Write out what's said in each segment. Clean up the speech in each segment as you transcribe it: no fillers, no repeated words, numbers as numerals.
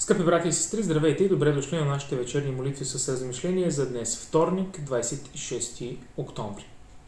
Скъпи братя и сестри, здравейте и добре дошли на нашите вечерни молитви с размишление за днес, вторник, 26 октомври.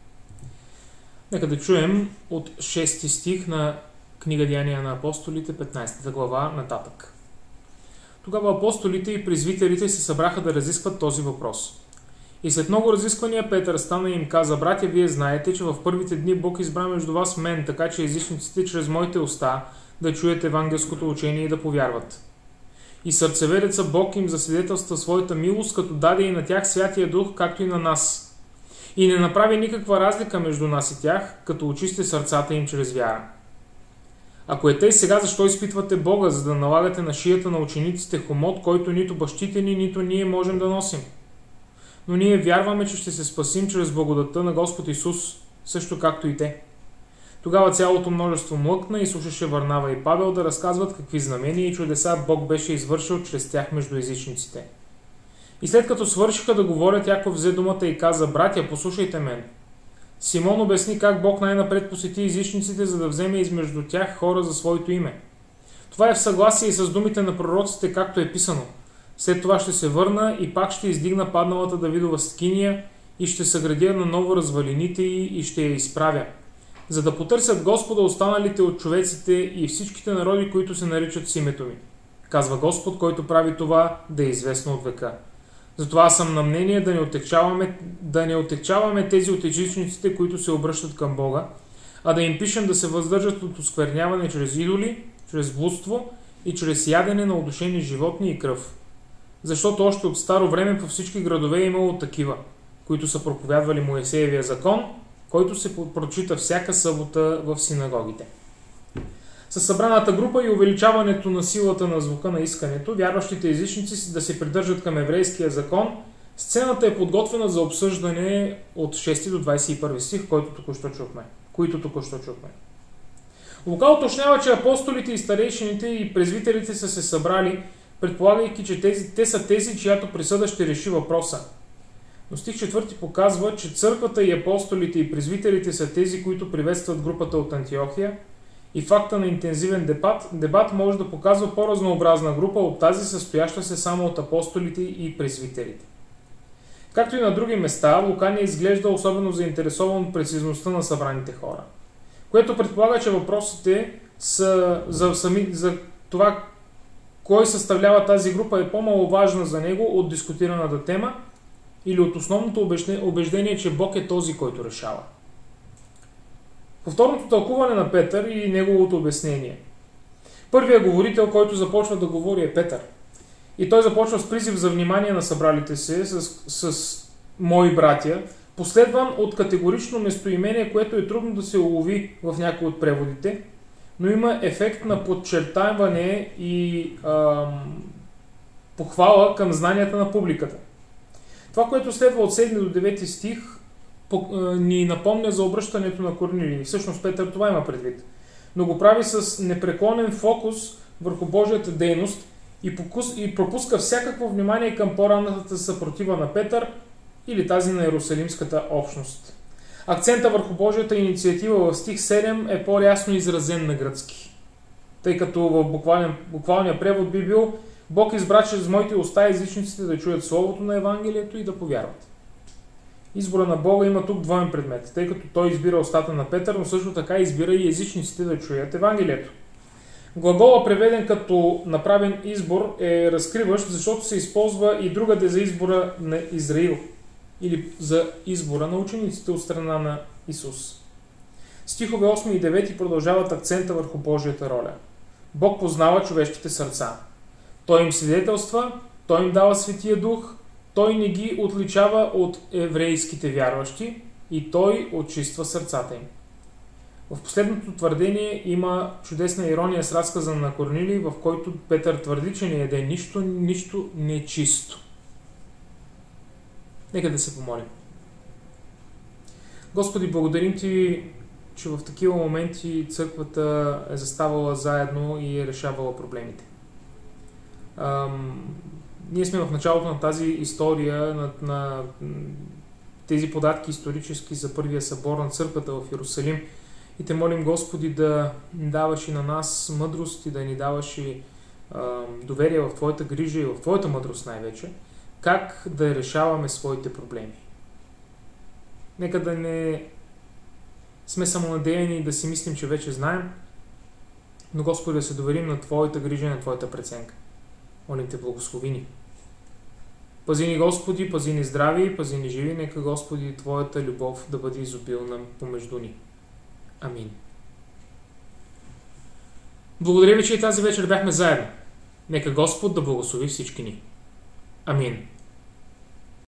Нека да чуем от 6 стих на книга Деяния на апостолите, 15 глава нататък. Тогава апостолите и презвитерите се събраха да разискват този въпрос. И след много разисквания Петър стана и им каза: братя, вие знаете, че в първите дни Бог избра между вас мен, така че езичниците чрез моите уста да чуят евангелското учение и да повярват. И сърцевереца Бог им засвидетелства своята милост, като даде и на тях Святия Дух, както и на нас. И не направи никаква разлика между нас и тях, като очисти сърцата им чрез вяра. Ако е тъй, сега защо изпитвате Бога, за да налагате на шията на учениците хомот, който нито бащите ни, нито ние можем да носим? Но ние вярваме, че ще се спасим чрез благодатта на Господ Исус, също както и те. Тогава цялото множество млъкна и слушаше Варнава и Павел да разказват какви знамения и чудеса Бог беше извършил чрез тях между езичниците. И след като свършиха да говорят, Яков взе думата и каза: братя, послушайте мен. Симон обясни как Бог най-напред посети езичниците, за да вземе измежду тях хора за своето име. Това е в съгласие и с думите на пророците, както е писано. След това ще се върна и пак ще издигна падналата Давидова скиния и ще съградя наново развалините й и ще я изправя, за да потърсят Господа останалите от човеците и всичките народи, които се наричат с името ми. Казва Господ, който прави това да е известно от века. Затова аз съм на мнение да не отекчаваме тези от езичниците, които се обръщат към Бога, а да им пишем да се въздържат от оскверняване чрез идоли, чрез блудство и чрез ядене на удушени животни и кръв. Защото още от старо време по всички градове е имало такива, които са проповядвали Моисеевия закон, който се прочита всяка събота в синагогите. Със събраната група и увеличаването на силата на звука на искането, вярващите езичници да се придържат към еврейския закон, сцената е подготвена за обсъждане от 6 до 21 стих, които току-що чухме. Лука уточнява, че апостолите и старейшините и презвитерите са се събрали, предполагайки, че те са тези, чиято присъда ще реши въпроса. Но стих 4 показва, че църквата и апостолите и презвитерите са тези, които приветстват групата от Антиохия, и факта на интензивен дебат може да показва по-разнообразна група от тази, състояща се само от апостолите и презвитерите. Както и на други места, Лука не изглежда особено заинтересован от прецизността на събраните хора, което предполага, че въпросите са за това кой съставлява тази група е по-маловажна за него от дискутираната тема или от основното убеждение, че Бог е този, който решава. Повторното тълкуване на Петър и неговото обяснение. Първият говорител, който започва да говори, е Петър. И той започва с призив за внимание на събралите се с мои братя, последван от категорично местоимение, което е трудно да се улови в някои от преводите, но има ефект на подчертаване и похвала към знанията на публиката. Това, което следва от 7 до 9 стих, ни напомня за обръщането на Корнилий. Всъщност Петър това има предвид. Но го прави с непреклонен фокус върху Божията дейност и пропуска всякакво внимание към по-ранната съпротива на Петър или тази на Иерусалимската общност. Акцента върху Божията инициатива в стих 7 е по-ясно изразен на гръцки. Тъй като в буквалния превод би бил: Бог избра чрез моите уста езичниците да чуят Словото на Евангелието и да повярват. Избора на Бога има тук двоен предмет, тъй като той избира устата на Петър, но също така избира и езичниците да чуят Евангелието. Глагола, преведен като направен избор, е разкриващ, защото се използва и другаде за избора на Израил или за избора на учениците от страна на Исус. Стихове 8 и 9 продължават акцента върху Божията роля. Бог познава човешките сърца. Той им свидетелства, той им дава Светия Дух, той не ги отличава от еврейските вярващи и той очиства сърцата им. В последното твърдение има чудесна ирония с разказа на Корнилий, в който Петър твърди, че не яде нищо нечисто. Нека да се помолим. Господи, благодарим Ти, че в такива моменти църквата е заставала заедно и е решавала проблемите. Ние сме в началото на тази история, на тези податки исторически за първия събор на църквата в Иерусалим. И Те молим, Господи, да ни даваш и на нас мъдрост и да ни даваш и доверие в Твоята грижа и в Твоята мъдрост най-вече, как да решаваме своите проблеми. Нека да не сме самонадеяни и да си мислим, че вече знаем, но Господи, да се доверим на Твоята грижа и на Твоята преценка. Молим Те, благослови ни. Пази ни, Господи, пази ни здрави, пази ни живи, нека, Господи, Твоята любов да бъде изобилна помежду ни. Амин. Благодаря Ви, че и тази вечер бяхме заедно. Нека Господ да благослови всички ни. Амин.